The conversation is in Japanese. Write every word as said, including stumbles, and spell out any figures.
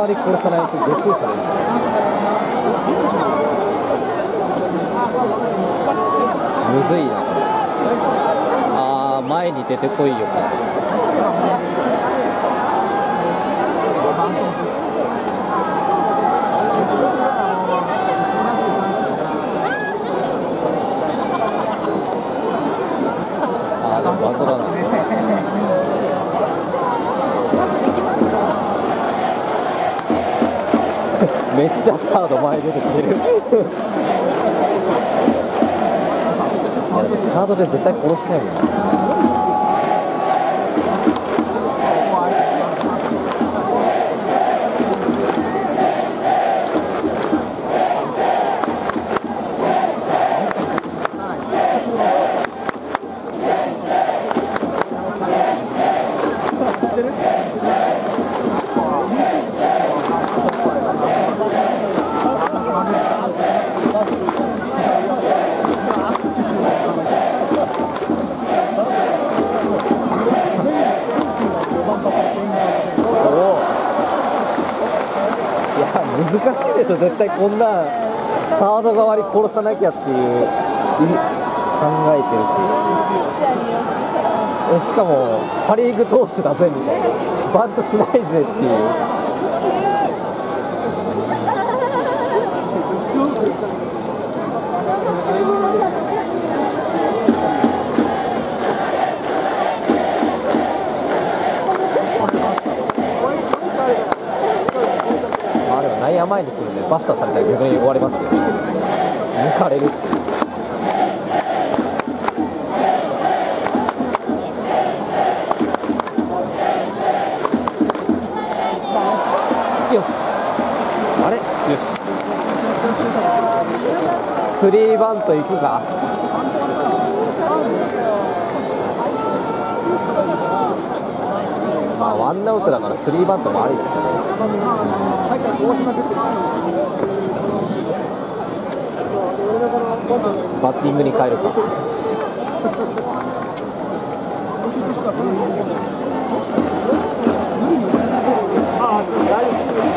側で殺さないとゲッツーされるんですよ。むずいなこれ。あー、前に出てこいよ。あー、でも謎だな。めっちゃサード前出てきてる。いやでもサードで絶対殺しないもんな。難しいでしょ、絶対こんなサード側に殺さなきゃっていう考えてるし、しかもパ・リーグ投手だぜみたいな、バントしないぜっていう。内野前に来るんでバスターされたら逆に終わりますけど、抜かれるっていう。よし、あれ、よし、スリーバントいくか。まあワンアウトだからスリーバントもありですよね。バッティングに変えるか。あ